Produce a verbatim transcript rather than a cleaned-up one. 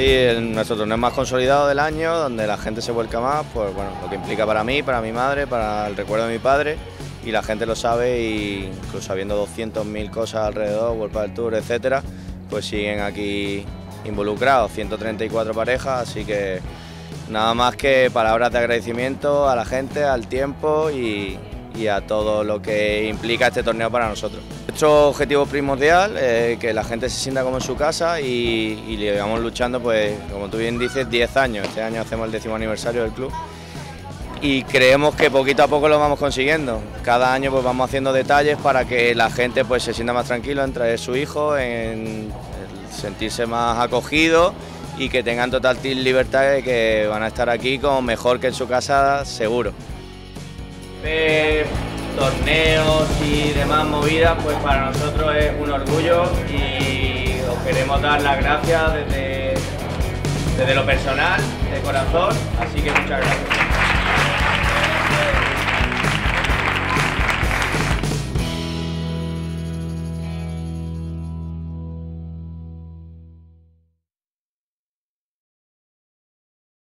Sí, el, nuestro torneo más consolidado del año, donde la gente se vuelca más, pues bueno, lo que implica para mí, para mi madre, para el recuerdo de mi padre, y la gente lo sabe, y incluso habiendo doscientas mil cosas alrededor, World Padel Tour, etcétera, pues siguen aquí involucrados, ciento treinta y cuatro parejas, así que nada más que palabras de agradecimiento a la gente, al tiempo y, y a todo lo que implica este torneo para nosotros. Nuestro objetivo primordial es que la gente se sienta como en su casa y, y llevamos luchando, pues como tú bien dices, diez años. Este año hacemos el décimo aniversario del club y creemos que poquito a poco lo vamos consiguiendo. Cada año pues vamos haciendo detalles para que la gente pues se sienta más tranquilo en traer su hijo, en sentirse más acogido y que tengan total libertad de que van a estar aquí como mejor que en su casa, seguro. Ver torneos y demás movidas, pues para nosotros es un orgullo y os queremos dar las gracias desde, desde lo personal, de corazón, así que muchas gracias.